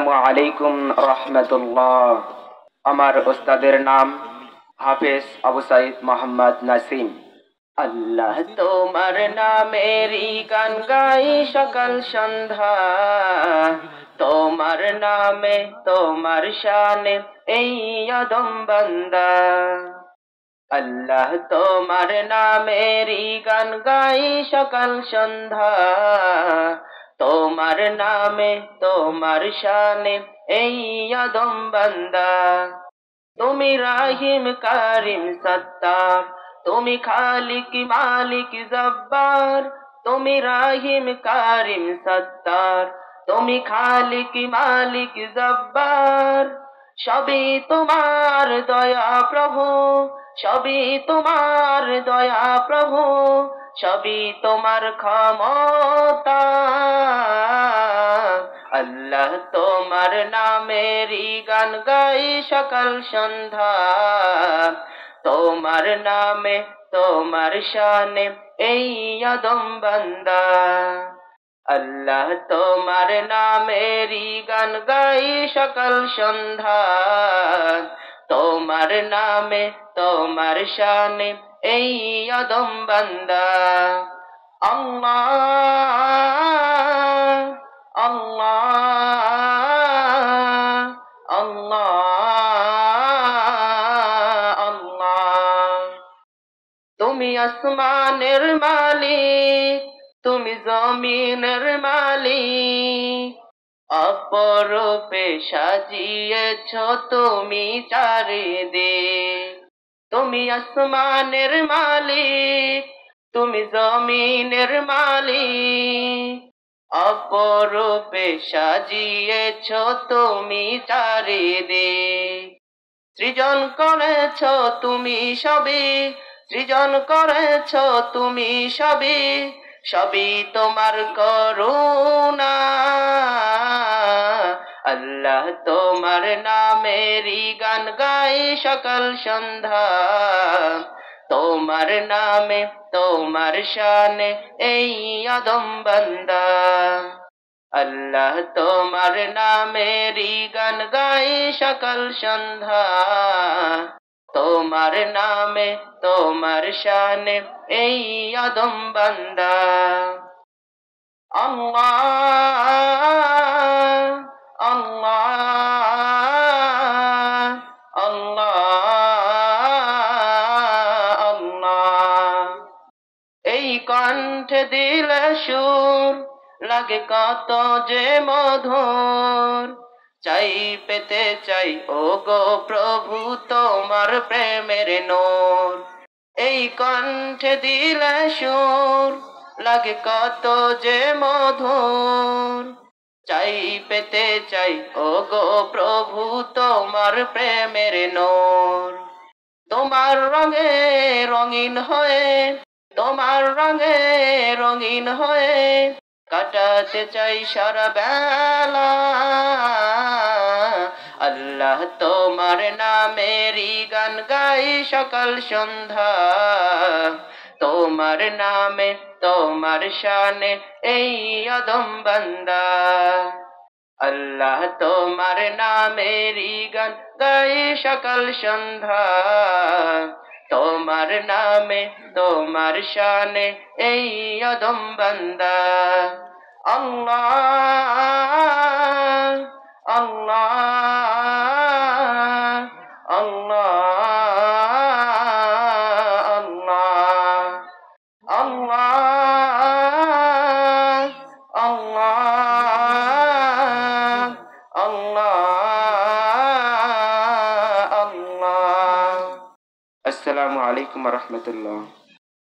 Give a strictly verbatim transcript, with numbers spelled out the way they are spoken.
আসসালামু আলাইকুম রহমতুল্লাহ। আমার ওস্তাদের নাম হাফেজ আবু সাইদ মোহাম্মদ নাসিম। আল্লাহ তোমার নামেরই গান গাই সকাল সন্ধ্যা, তোমার নামে তোমার শানে এই আদম বান্দা। আল্লাহ তোমার নামেরই গান গাই সকাল সন্ধ্যা, তোমার নামে তোমার শানে এই আদম বান্দা। তুমি রাহিম কারিম সত্তার, তুমি খালিক মালিক জব্বার। তুমি রাহিম কারিম সত্তার, তুমি খালিক মালিক জব্বার। সবই তোমার দয়া প্রভু, সবই তোমার দয়া প্রভু, সবই তোমার ক্ষমতা। আল্লাহ তোমার নামেরই গান গাই সকাল সন্ধ্যা, তোমার নামে তোমার শানে এই আদম বান্দা। আল্লাহ তোমার নামেরই গান গাই সকাল সন্ধ্যা, তোমার নামে তোমার শানে এই আদম বান্দা। আল্লাহ আল্লাহ আল্লাহ আল্লাহ। তুমি আসমানের মালিক, তুমি জমিনের মালিক, অপরূপে সাজিয়েছ তুমি চারিদিক। তুমি আসমানের মালিক, তুমি জমিনের মালিক, অপরূপে সাজিয়েছ তুমি চারিদিক। সৃজন করেছ তুমি সবই, সৃজন করেছ তুমি সবই, সবই তোমার করুণা। আল্লাহ তোমার নামেরই গান গাই সকাল সন্ধ্যা, তোমার নামে তোমার শানে এই আদম বান্দা। আল্লাহ তোমার নামেরই গান গাই সকাল সন্ধ্যা, তোমার নামে তোমার শানে এই আদম বান্দা। আল্লাহ আল্লাহ আল্লাহ আল্লাহ। এই কণ্ঠে দিলে সুর লাগে কত যে মধুর, চাই পেতে চাই ও গো প্রভু তোমার প্রেমের নূর। এই কণ্ঠে দিলে সুর লাগে কত যে মধুর, চাই পেতে চাই ও গো প্রভু তোমার প্রেমের নূর। তোমার রঙে রঙিন হয়ে, তোমার রঙে রঙিন হয়ে কাটাতে চাই সারা বেলা। আল্লাহ তোমার নামেরই গান গাই সকাল সন্ধ্যা, তোমার নামে তোমার শানে এই আদম বান্দা। আল্লাহ তোমার নামেরই গান গাই সকাল সন্ধ্যা, তোমার নামে তোমার শানে এই আদম বান্দা। আল্লাহ আল্লাহ আল্লাহ আল্লাহ আল্লাহ আল্লাহ আল্লাহ আল্লাহ। আসসালামু আলাইকুম রহমতুল্লাহ।